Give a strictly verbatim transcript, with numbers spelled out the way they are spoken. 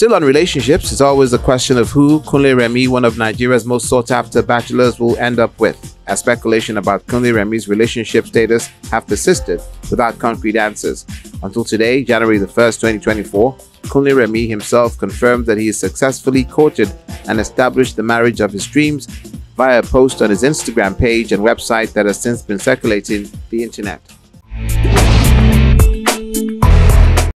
Still on relationships, it's always a question of who Kunle Remi, one of Nigeria's most sought-after bachelors, will end up with, as speculation about Kunle Remi's relationship status have persisted without concrete answers. Until today, January the first, twenty twenty-four, Kunle Remi himself confirmed that he has successfully courted and established the marriage of his dreams via a post on his Instagram page and website that has since been circulating the internet.